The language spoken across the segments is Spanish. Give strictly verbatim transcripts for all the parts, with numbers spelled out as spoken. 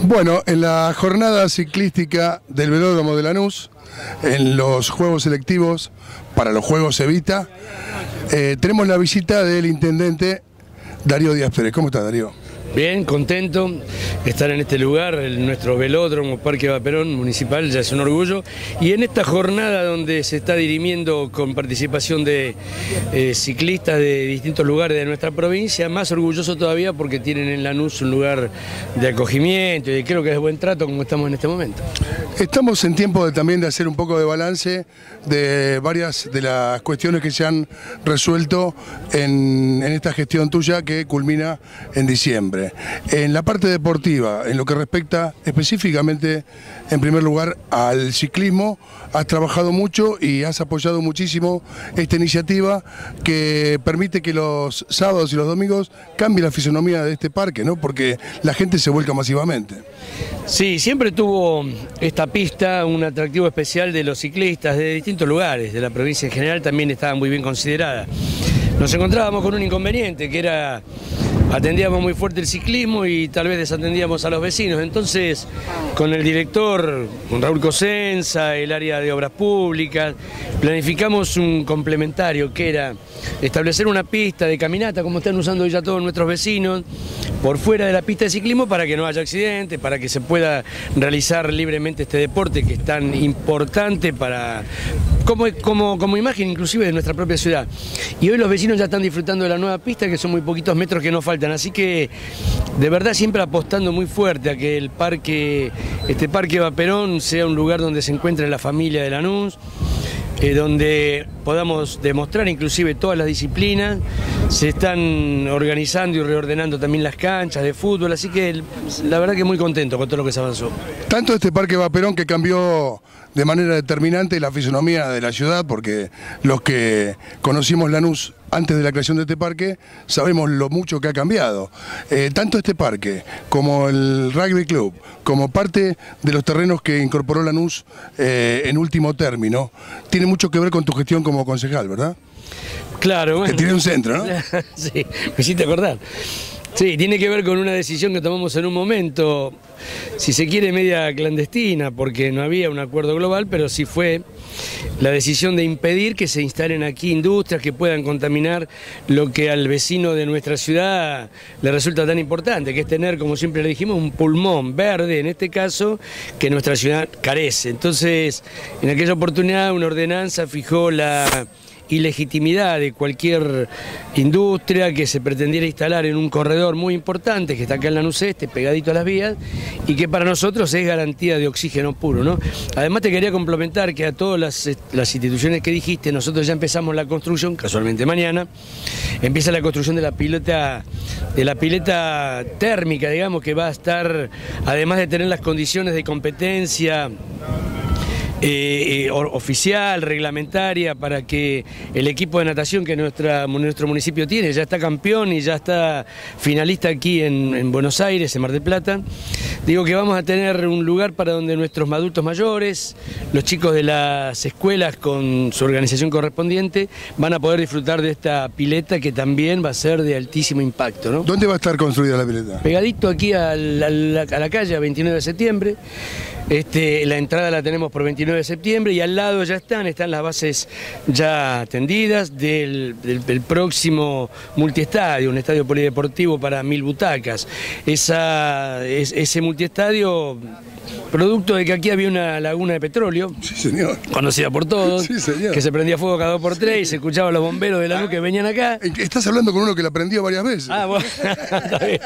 Bueno, en la jornada ciclística del Velódromo de Lanús, en los Juegos Selectivos para los Juegos Evita, eh, tenemos la visita del intendente Darío Díaz Pérez. ¿Cómo está, Darío? Bien, contento de estar en este lugar, en nuestro velódromo Parque Vaperón municipal, ya es un orgullo. Y en esta jornada donde se está dirimiendo con participación de eh, ciclistas de distintos lugares de nuestra provincia, más orgulloso todavía porque tienen en Lanús un lugar de acogimiento y creo que es de buen trato como estamos en este momento. Estamos en tiempo de, también de hacer un poco de balance de varias de las cuestiones que se han resuelto en, en esta gestión tuya que culmina en diciembre. En la parte deportiva, en lo que respecta específicamente, en primer lugar, al ciclismo, has trabajado mucho y has apoyado muchísimo esta iniciativa que permite que los sábados y los domingos cambie la fisonomía de este parque, ¿no? Porque la gente se vuelca masivamente. Sí, siempre tuvo esta pista un atractivo especial de los ciclistas de distintos lugares, de la provincia en general también estaba muy bien considerada. Nos encontrábamos con un inconveniente, que era atendíamos muy fuerte el ciclismo y tal vez desatendíamos a los vecinos. Entonces, con el director, con Raúl Cosenza, el área de obras públicas, planificamos un complementario que era establecer una pista de caminata, como están usando hoy ya todos nuestros vecinos, por fuera de la pista de ciclismo para que no haya accidentes, para que se pueda realizar libremente este deporte que es tan importante para como, como, como imagen inclusive de nuestra propia ciudad. Y hoy los vecinos ya están disfrutando de la nueva pista, que son muy poquitos metros que nos faltan, así que de verdad siempre apostando muy fuerte a que el parque, este Parque Vaperón sea un lugar donde se encuentre la familia de Lanús, Eh, donde podamos demostrar inclusive todas las disciplinas. Se están organizando y reordenando también las canchas de fútbol, así que la verdad que muy contento con todo lo que se avanzó. Tanto este Parque Vaperón que cambió de manera determinante la fisonomía de la ciudad, porque los que conocimos Lanús antes de la creación de este parque sabemos lo mucho que ha cambiado. Eh, tanto este parque como el Rugby Club, como parte de los terrenos que incorporó Lanús eh, en último término, tiene mucho que ver con tu gestión como concejal, ¿verdad? Claro, bueno. Que tiene un centro, ¿no? Sí, me hiciste acordar. Sí, tiene que ver con una decisión que tomamos en un momento, si se quiere media clandestina, porque no había un acuerdo global, pero sí fue la decisión de impedir que se instalen aquí industrias que puedan contaminar lo que al vecino de nuestra ciudad le resulta tan importante, que es tener, como siempre le dijimos, un pulmón verde, en este caso, que nuestra ciudad carece. Entonces, en aquella oportunidad una ordenanza fijó la ilegitimidad de cualquier industria que se pretendiera instalar en un corredor muy importante que está acá en Lanús Este, pegadito a las vías, y que para nosotros es garantía de oxígeno puro, ¿no? Además te quería complementar que a todas las, las instituciones que dijiste, nosotros ya empezamos la construcción, casualmente mañana, empieza la construcción de la pileta, de la pileta térmica, digamos, que va a estar, además de tener las condiciones de competencia Eh, eh, oficial, reglamentaria, para que el equipo de natación que nuestra, nuestro municipio tiene, ya está campeón y ya está finalista aquí en, en Buenos Aires, en Mar del Plata. Digo que vamos a tener un lugar para donde nuestros adultos mayores, los chicos de las escuelas con su organización correspondiente, van a poder disfrutar de esta pileta que también va a ser de altísimo impacto, ¿no? ¿Dónde va a estar construida la pileta? Pegadito aquí a la, a la, a la calle, a veintinueve de septiembre. Este, la entrada la tenemos por veintinueve de septiembre y al lado ya están, están las bases ya tendidas del, del, del próximo multiestadio, un estadio polideportivo para mil butacas. Esa, es, ese multiestadio, producto de que aquí había una laguna de petróleo, sí, señor, conocida por todos, sí, señor, que se prendía fuego cada dos por tres, sí, y se escuchaban los bomberos de Lanús que venían acá. Estás hablando con uno que la prendió varias veces. Ah, bueno, está bien.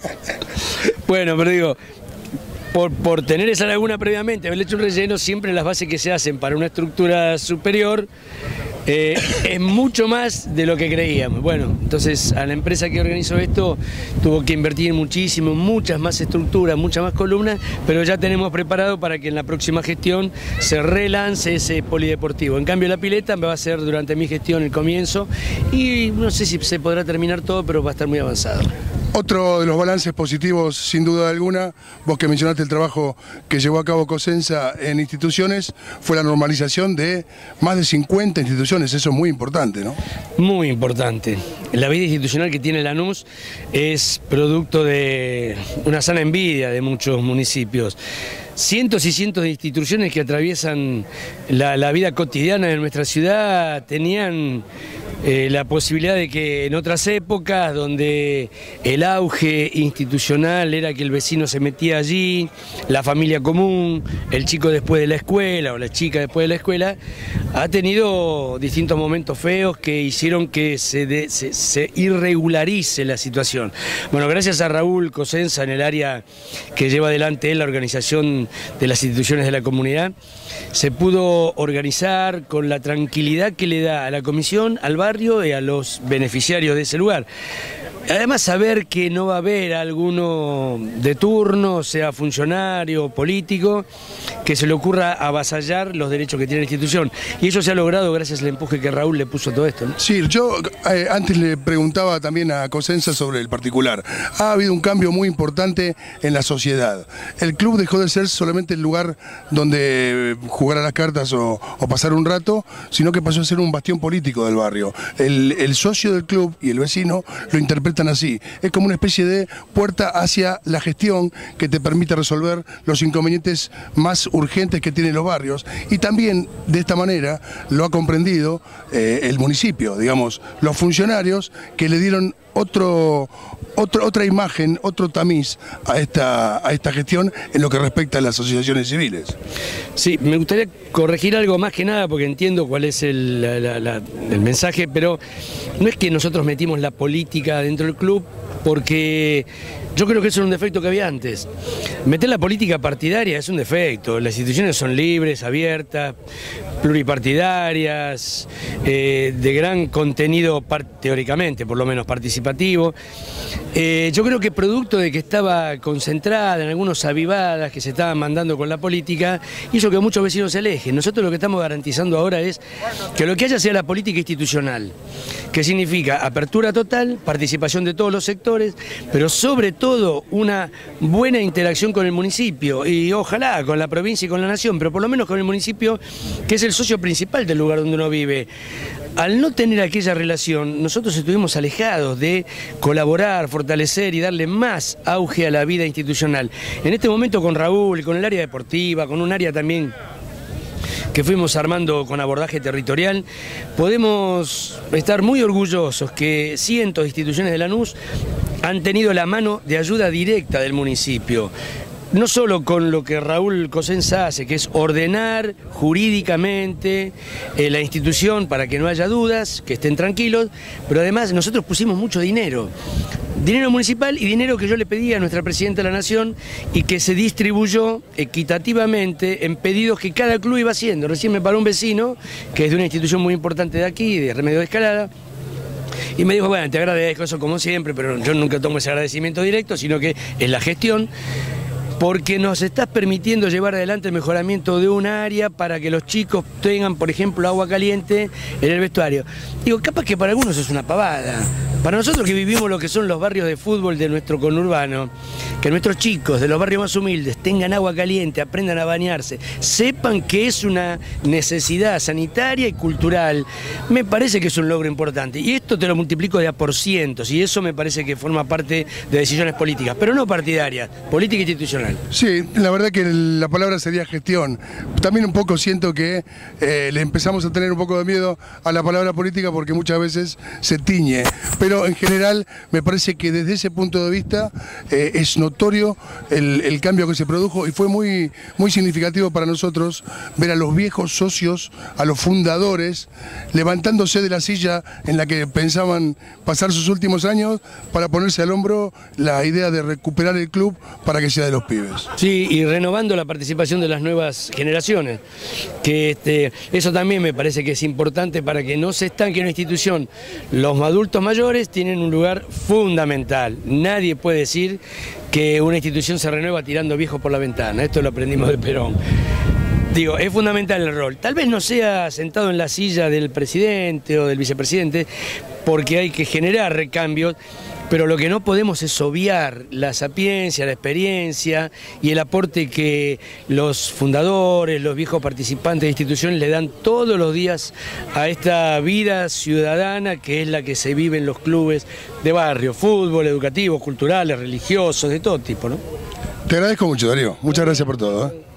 Bueno, pero digo, Por, por tener esa laguna previamente, haber hecho un relleno, siempre las bases que se hacen para una estructura superior eh, es mucho más de lo que creíamos. Bueno, entonces a la empresa que organizó esto tuvo que invertir muchísimo, muchas más estructuras, muchas más columnas, pero ya tenemos preparado para que en la próxima gestión se relance ese polideportivo. En cambio la pileta va a ser durante mi gestión el comienzo y no sé si se podrá terminar todo, pero va a estar muy avanzado. Otro de los balances positivos, sin duda alguna, vos que mencionaste el trabajo que llevó a cabo Cosenza en instituciones, fue la normalización de más de cincuenta instituciones. Eso es muy importante, ¿no? Muy importante. La vida institucional que tiene Lanús es producto de una sana envidia de muchos municipios. Cientos y cientos de instituciones que atraviesan la, la vida cotidiana de nuestra ciudad tenían eh, la posibilidad de que en otras épocas, donde el auge institucional era que el vecino se metía allí, la familia común, el chico después de la escuela o la chica después de la escuela, ha tenido distintos momentos feos que hicieron que se, de, se, se irregularice la situación. Bueno, gracias a Raúl Cosenza en el área que lleva adelante él, la organización de las instituciones de la comunidad, se pudo organizar con la tranquilidad que le da a la comisión, al barrio y a los beneficiarios de ese lugar. Además, saber que no va a haber alguno de turno, sea funcionario, político, que se le ocurra avasallar los derechos que tiene la institución. Y eso se ha logrado gracias al empuje que Raúl le puso a todo esto, ¿no? Sí, yo eh, antes le preguntaba también a Cosenza sobre el particular. Ha habido un cambio muy importante en la sociedad. El club dejó de ser solamente el lugar donde jugar a las cartas o, o pasar un rato, sino que pasó a ser un bastión político del barrio. El, el socio del club y el vecino lo interpretan así. Es como una especie de puerta hacia la gestión que te permite resolver los inconvenientes más urgentes que tienen los barrios, y también de esta manera lo ha comprendido eh, el municipio, digamos, los funcionarios que le dieron otro, otro, otra imagen, otro tamiz a esta, a esta gestión en lo que respecta a las asociaciones civiles. Sí, me gustaría corregir algo más que nada porque entiendo cuál es el, la, la, el mensaje, pero no es que nosotros metimos la política dentro del club, porque yo creo que eso era un defecto que había antes. Meter la política partidaria es un defecto. Las instituciones son libres, abiertas, pluripartidarias, eh, de gran contenido, teóricamente, por lo menos participativo. Eh, yo creo que producto de que estaba concentrada en algunos avivadas que se estaban mandando con la política, hizo que muchos vecinos se alejen. Nosotros lo que estamos garantizando ahora es que lo que haya sea la política institucional, que significa apertura total, participación de todos los sectores, pero sobre todo una buena interacción con el municipio y ojalá con la provincia y con la nación, pero por lo menos con el municipio, que es el socio principal del lugar donde uno vive. Al no tener aquella relación, nosotros estuvimos alejados de colaborar, fortalecer y darle más auge a la vida institucional. En este momento con Raúl, con el área deportiva, con un área también que fuimos armando con abordaje territorial, podemos estar muy orgullosos que cientos de instituciones de Lanús han tenido la mano de ayuda directa del municipio. No solo con lo que Raúl Cosenza hace, que es ordenar jurídicamente eh, la institución para que no haya dudas, que estén tranquilos, pero además nosotros pusimos mucho dinero. Dinero municipal y dinero que yo le pedí a nuestra Presidenta de la Nación y que se distribuyó equitativamente en pedidos que cada club iba haciendo. Recién me paró un vecino, que es de una institución muy importante de aquí, de Remedio de Escalada, y me dijo, bueno, te agradezco eso como siempre, pero yo nunca tomo ese agradecimiento directo, sino que es la gestión, porque nos estás permitiendo llevar adelante el mejoramiento de un área para que los chicos tengan, por ejemplo, agua caliente en el vestuario. Digo, capaz que para algunos es una pavada. Para nosotros que vivimos lo que son los barrios de fútbol de nuestro conurbano, que nuestros chicos de los barrios más humildes tengan agua caliente, aprendan a bañarse, sepan que es una necesidad sanitaria y cultural, me parece que es un logro importante. Y esto te lo multiplico de a por cientos, y eso me parece que forma parte de decisiones políticas, pero no partidarias, política institucional. Sí, la verdad que la palabra sería gestión. También un poco siento que eh, le empezamos a tener un poco de miedo a la palabra política porque muchas veces se tiñe. Pero en general me parece que desde ese punto de vista eh, es notorio el, el cambio que se produjo y fue muy, muy significativo para nosotros ver a los viejos socios, a los fundadores, levantándose de la silla en la que pensaban pasar sus últimos años para ponerse al hombro la idea de recuperar el club para que sea de los pibes. Sí, y renovando la participación de las nuevas generaciones, que este, eso también me parece que es importante para que no se estanque una institución. Los adultos mayores tienen un lugar fundamental. Nadie puede decir que una institución se renueva tirando viejos por la ventana. Esto lo aprendimos de Perón. Digo, es fundamental el rol. Tal vez no sea sentado en la silla del presidente o del vicepresidente, porque hay que generar recambios, pero lo que no podemos es obviar la sapiencia, la experiencia y el aporte que los fundadores, los viejos participantes de instituciones le dan todos los días a esta vida ciudadana que es la que se vive en los clubes de barrio, fútbol, educativos, culturales, religiosos, de todo tipo, ¿no? Te agradezco mucho, Darío. Muchas gracias por todo, ¿eh?